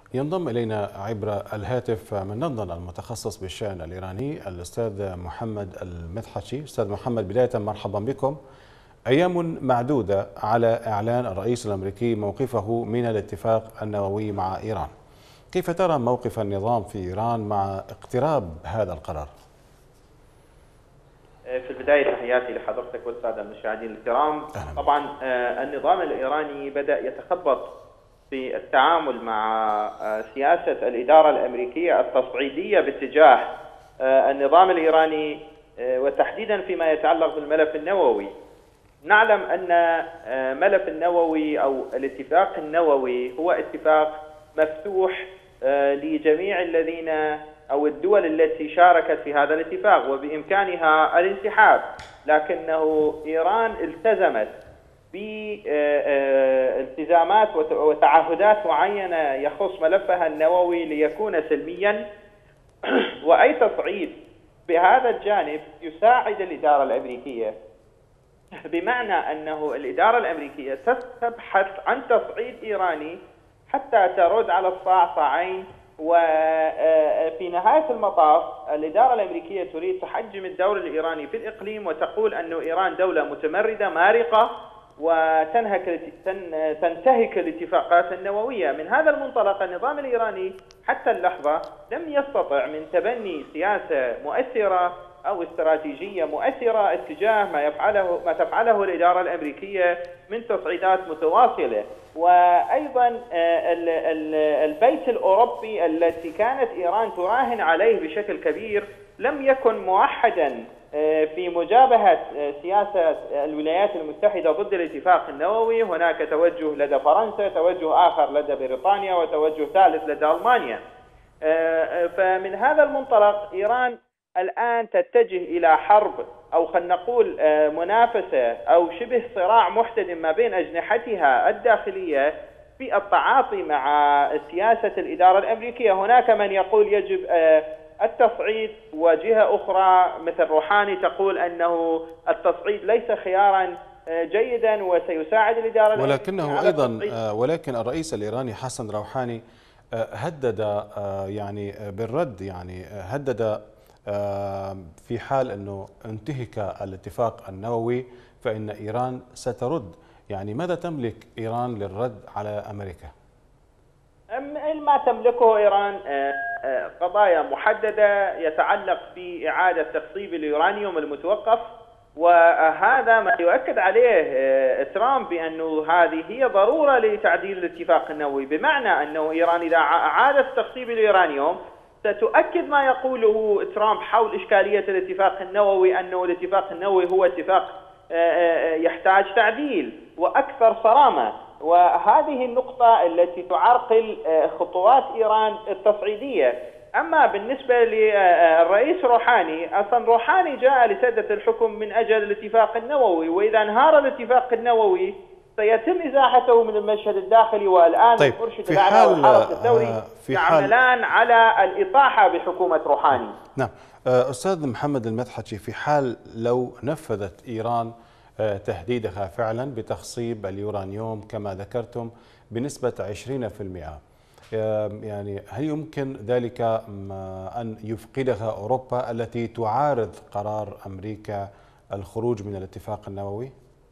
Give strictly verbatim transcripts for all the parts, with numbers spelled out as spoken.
ينضم إلينا عبر الهاتف من لندن المتخصص بالشأن الإيراني الأستاذ محمد المدحشي. أستاذ محمد، بداية مرحبا بكم. أيام معدودة على إعلان الرئيس الأمريكي موقفه من الاتفاق النووي مع إيران، كيف ترى موقف النظام في إيران مع اقتراب هذا القرار؟ في البداية تحياتي لحضرتك والسادة المشاهدين الكرام. طبعا النظام الإيراني بدأ يتخبط في التعامل مع سياسة الإدارة الأمريكية التصعيدية باتجاه النظام الإيراني، وتحديدا فيما يتعلق بالملف النووي. نعلم أن ملف النووي أو الاتفاق النووي هو اتفاق مفتوح لجميع الذين أو الدول التي شاركت في هذا الاتفاق وبإمكانها الانسحاب، لكنه إيران التزمت بالتزامات وتعهدات معينة يخص ملفها النووي ليكون سلميا، وأي تصعيد بهذا الجانب يساعد الإدارة الأمريكية، بمعنى أنه الإدارة الأمريكية تبحث عن تصعيد إيراني حتى ترد على الصاع صاعين. وفي نهاية المطاف الإدارة الأمريكية تريد تحجم الدور الإيراني في الإقليم وتقول أن إيران دولة متمردة مارقة وتنهك تنتهك الاتفاقات النووية. من هذا المنطلق النظام الإيراني حتى اللحظة لم يستطع من تبني سياسة مؤثرة أو استراتيجية مؤثرة اتجاه ما يفعله ما تفعله الإدارة الأمريكية من تصعيدات متواصلة. وأيضا البيت الأوروبي التي كانت إيران تراهن عليه بشكل كبير لم يكن موحدا في مجابهة سياسة الولايات المتحدة ضد الاتفاق النووي. هناك توجه لدى فرنسا، توجه آخر لدى بريطانيا، وتوجه ثالث لدى ألمانيا. فمن هذا المنطلق إيران الآن تتجه إلى حرب أو خلينا نقول منافسة أو شبه صراع محتدم ما بين أجنحتها الداخلية في التعاطي مع سياسة الإدارة الأمريكية. هناك من يقول يجب التصعيد، وجهة أخرى مثل روحاني تقول أنه التصعيد ليس خيارا جيدا وسيساعد الإدارة الأمريكية. ولكنه أيضا ولكن الرئيس الإيراني حسن روحاني هدد يعني بالرد، يعني هدد في حال أنه انتهك الاتفاق النووي فإن إيران سترد. يعني ماذا تملك إيران للرد على أمريكا؟ ما تملكه إيران قضايا محددة يتعلق بإعادة تخصيب اليورانيوم المتوقف، وهذا ما يؤكد عليه ترامب بأنه هذه هي ضرورة لتعديل الاتفاق النووي، بمعنى أنه إيران إذا أعادت تخصيب اليورانيوم ستؤكد ما يقوله ترامب حول إشكالية الاتفاق النووي، أنه الاتفاق النووي هو اتفاق يحتاج تعديل وأكثر صرامة. وهذه النقطة التي تعرقل خطوات إيران التصعيدية. أما بالنسبة للرئيس روحاني، أصلا روحاني جاء لسدة الحكم من أجل الاتفاق النووي، وإذا انهار الاتفاق النووي سيتم إزاحته من المشهد الداخلي. والآن طيب مرشد الأعلى والحرس الثوري يعملان على الإطاحة بحكومة روحاني. نعم أستاذ محمد المدحشي، في حال لو نفذت إيران تهديدها فعلا بتخصيب اليورانيوم كما ذكرتم بنسبة عشرين بالمئة، يعني هل يمكن ذلك أن يفقدها أوروبا التي تعارض قرار أمريكا الخروج من الاتفاق النووي؟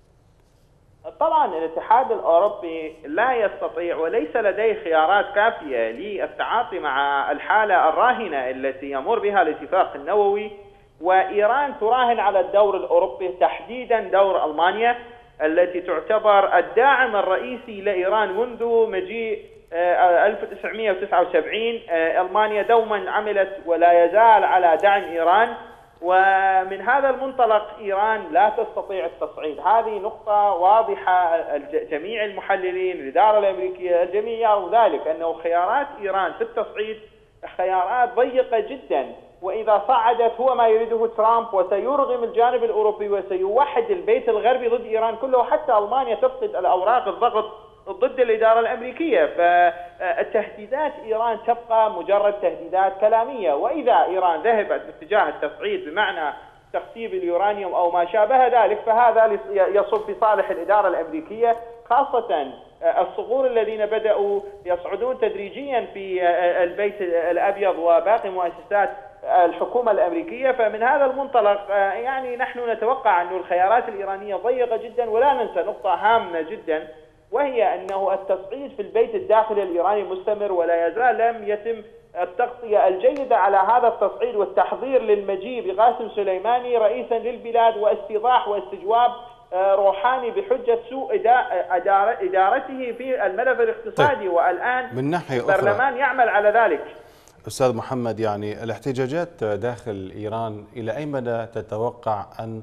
طبعا الاتحاد الأوروبي لا يستطيع وليس لديه خيارات كافية للتعاطي مع الحالة الراهنة التي يمر بها الاتفاق النووي، وإيران تراهن على الدور الأوروبي، تحديدا دور ألمانيا التي تعتبر الداعم الرئيسي لإيران منذ مجيء ألف وتسعمئة وتسعة وسبعين. ألمانيا دوما عملت ولا يزال على دعم إيران، ومن هذا المنطلق إيران لا تستطيع التصعيد. هذه نقطة واضحة، جميع المحللين، الإدارة الأمريكية، الجميع يروا ذلك، أنه خيارات إيران في التصعيد خيارات ضيقة جدا، وإذا صعدت هو ما يريده ترامب وسيرغم الجانب الأوروبي وسيوحد البيت الغربي ضد إيران كله، حتى ألمانيا تفقد الأوراق الضغط ضد الإدارة الأمريكية. فالتهديدات إيران تبقى مجرد تهديدات كلامية، وإذا إيران ذهبت باتجاه التصعيد بمعنى تخصيب اليورانيوم أو ما شابه ذلك فهذا يصب في صالح الإدارة الأمريكية، خاصة الصغور الذين بدأوا يصعدون تدريجيا في البيت الأبيض وباقي مؤسسات الحكومة الأمريكية. فمن هذا المنطلق يعني نحن نتوقع أن الخيارات الإيرانية ضيقة جدا. ولا ننسى نقطة هامة جدا، وهي أنه التصعيد في البيت الداخلي الإيراني مستمر، ولا يزال لم يتم التغطية الجيدة على هذا التصعيد والتحضير للمجيء بقاسم سليماني رئيسا للبلاد واستيضاح واستجواب روحاني بحجة سوء إدارته في الملف الاقتصادي. طيب. والآن من ناحية البرلمان أخرى يعمل على ذلك. أستاذ محمد، يعني الاحتجاجات داخل إيران إلى أي مدى تتوقع أن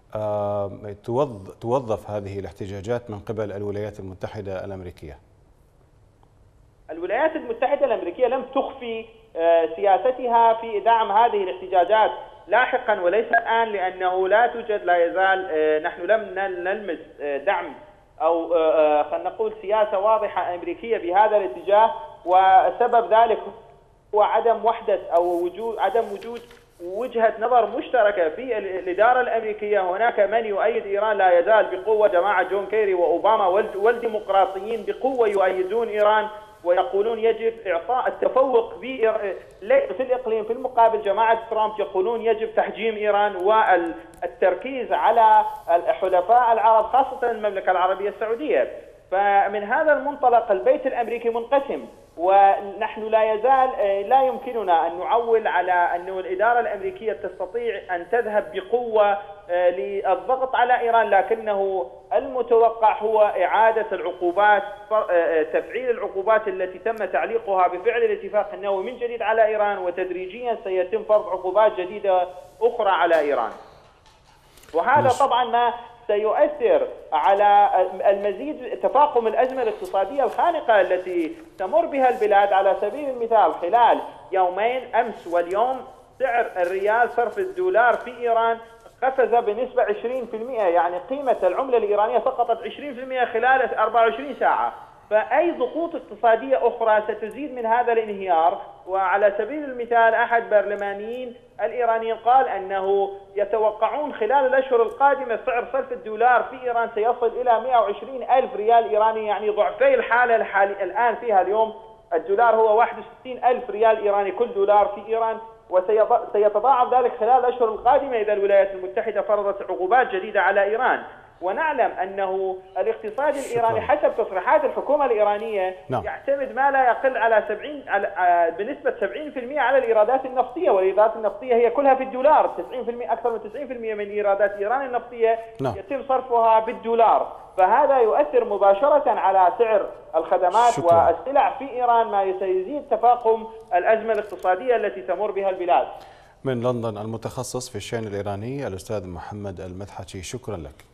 توظف هذه الاحتجاجات من قبل الولايات المتحدة الأمريكية؟ الولايات المتحدة الأمريكية لم تخفي سياستها في دعم هذه الاحتجاجات لاحقا وليس الآن، لأنه لا توجد لا يزال نحن لم نلمس دعم أو خلينا نقول سياسة واضحة أمريكية بهذا الاتجاه. وسبب ذلك هو عدم وحدة أو وجود عدم وجود وجهة نظر مشتركة في الإدارة الأمريكية. هناك من يؤيد إيران لا يزال بقوة، جماعة جون كيري وأوباما والديمقراطيين بقوة يؤيدون إيران ويقولون يجب إعطاء التفوق في الإقليم. في المقابل جماعة ترامب يقولون يجب تحجيم إيران والتركيز على الحلفاء العرب خاصة المملكة العربية السعودية. فمن هذا المنطلق البيت الأمريكي منقسم، ونحن لا يزال لا يمكننا أن نعول على أن الإدارة الأمريكية تستطيع أن تذهب بقوة للضغط على إيران، لكنه المتوقع هو إعادة العقوبات، تفعيل العقوبات التي تم تعليقها بفعل الاتفاق النووي من جديد على إيران، وتدريجيا سيتم فرض عقوبات جديدة أخرى على إيران. وهذا طبعا ما سيؤثر على المزيد تفاقم الأزمة الاقتصادية الخانقة التي تمر بها البلاد. على سبيل المثال خلال يومين أمس واليوم سعر الريال صرف الدولار في إيران قفز بنسبة عشرين بالمئة، يعني قيمة العملة الإيرانية سقطت عشرين بالمئة خلال أربعة وعشرين ساعة. فأي ضغوط اقتصادية أخرى ستزيد من هذا الانهيار. وعلى سبيل المثال أحد برلمانيين الإيرانيين قال أنه يتوقعون خلال الأشهر القادمة سعر صرف الدولار في إيران سيصل إلى مئة وعشرين ألف ريال إيراني، يعني ضعفي الحالة الحالي الآن فيها اليوم. الدولار هو واحد وستين ألف ريال إيراني كل دولار في إيران، وسيتضاعف ذلك خلال الأشهر القادمة إذا الولايات المتحدة فرضت عقوبات جديدة على إيران. ونعلم أنه الاقتصاد الإيراني حسب تصريحات الحكومة الإيرانية نعم. يعتمد ما لا يقل على سبعين على بنسبة سبعين بالمئة على الإيرادات النفطية، والإيرادات النفطية هي كلها في الدولار. تسعين بالمئة أكثر من تسعين بالمئة من إيرادات إيران النفطية نعم. يتم صرفها بالدولار. فهذا يؤثر مباشرة على سعر الخدمات شكرا. والسلع في إيران، ما سيزيد تفاقم الأزمة الاقتصادية التي تمر بها البلاد. من لندن المتخصص في الشأن الإيراني الأستاذ محمد المدحتي، شكرا لك.